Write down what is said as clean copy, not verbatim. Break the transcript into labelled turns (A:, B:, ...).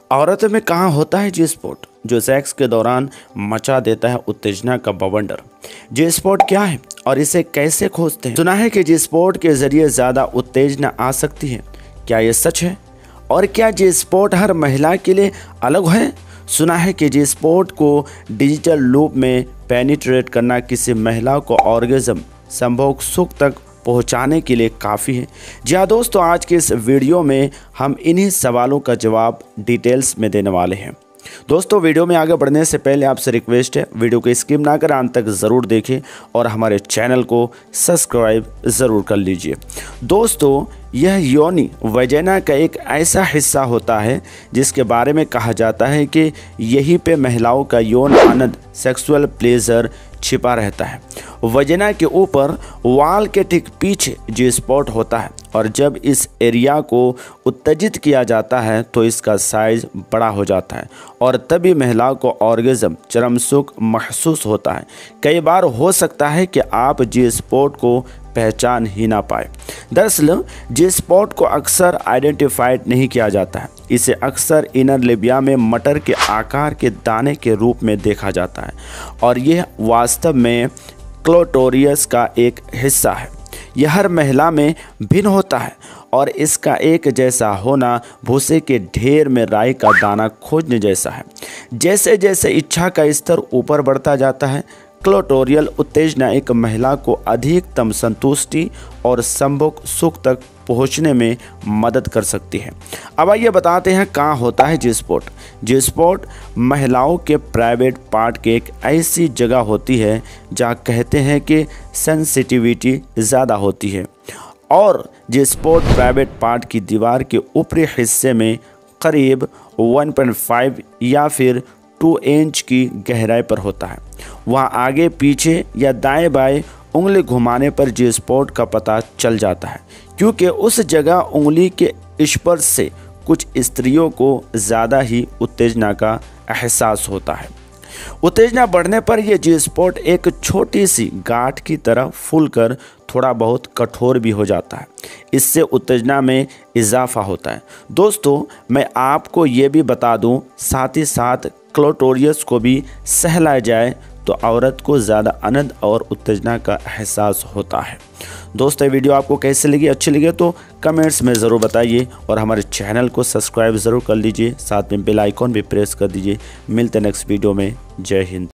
A: औरतों में कहाँ होता है जी स्पॉट जो सेक्स के दौरान मचा देता है उत्तेजना का बवंडर। जी स्पॉट क्या है और इसे कैसे खोजते हैं? सुना है कि जी स्पॉट के जरिए ज़्यादा उत्तेजना आ सकती है। क्या ये सच है? और क्या जी स्पॉट हर महिला के लिए अलग है? सुना है कि जी स्पॉट को डिजिटल लूप में पेनिट्रेट करना किसी महिला को ऑर्गेज्म संभोग सुख तक पहुंचाने के लिए काफ़ी है। जी हाँ दोस्तों, आज के इस वीडियो में हम इन्हीं सवालों का जवाब डिटेल्स में देने वाले हैं। दोस्तों, वीडियो में आगे बढ़ने से पहले आपसे रिक्वेस्ट है, वीडियो को स्किप ना कर अंत तक ज़रूर देखें और हमारे चैनल को सब्सक्राइब ज़रूर कर लीजिए। दोस्तों, यह योनि वजाइना का एक ऐसा हिस्सा होता है जिसके बारे में कहा जाता है कि यहीं पे महिलाओं का यौन आनंद सेक्सुअल प्लेजर छिपा रहता है। वजाइना के ऊपर वाल के ठीक पीछे जी स्पॉट होता है और जब इस एरिया को उत्तेजित किया जाता है तो इसका साइज बड़ा हो जाता है और तभी महिला को ऑर्गेज्म चरम सुख महसूस होता है। कई बार हो सकता है कि आप जी स्पॉट को पहचान ही ना पाए। दरअसल जी स्पॉट को अक्सर आइडेंटिफाइड नहीं किया जाता है। इसे अक्सर इनर लिबिया में मटर के आकार के दाने के रूप में देखा जाता है और यह वास्तव में क्लोटोरियस का एक हिस्सा है। यह हर महिला में भिन्न होता है और इसका एक जैसा होना भूसे के ढेर में राई का दाना खोजने जैसा है। जैसे जैसे इच्छा का स्तर ऊपर बढ़ता जाता है, क्लोटोरियल उत्तेजना एक महिला को अधिकतम संतुष्टि और संभोग सुख तक पहुंचने में मदद कर सकती है। अब आइए बताते हैं कहाँ होता है जी स्पॉट। जी स्पॉट महिलाओं के प्राइवेट पार्ट के एक ऐसी जगह होती है जहाँ कहते हैं कि सेंसिटिविटी ज़्यादा होती है और जी स्पॉट प्राइवेट पार्ट की दीवार के ऊपरी हिस्से में करीब 1.5 या फिर 2 इंच की गहराई पर होता है। वहाँ आगे पीछे या दाएं बाएं उंगली घुमाने पर जी स्पॉट का पता चल जाता है, क्योंकि उस जगह उंगली के स्पर्श से कुछ स्त्रियों को ज़्यादा ही उत्तेजना का एहसास होता है। उत्तेजना बढ़ने पर यह जी स्पॉट एक छोटी सी गांठ की तरह फूलकर थोड़ा बहुत कठोर भी हो जाता है। इससे उत्तेजना में इजाफा होता है। दोस्तों, मैं आपको ये भी बता दूं, साथ ही साथ क्लोटोरियस को भी सहलाया जाए तो औरत को ज़्यादा आनंद और उत्तेजना का एहसास होता है। दोस्तों, ये वीडियो आपको कैसे लगी? अच्छी लगे तो कमेंट्स में ज़रूर बताइए और हमारे चैनल को सब्सक्राइब ज़रूर कर लीजिए, साथ में बेल आइकॉन भी प्रेस कर दीजिए। मिलते हैं नेक्स्ट वीडियो में। जय हिंद।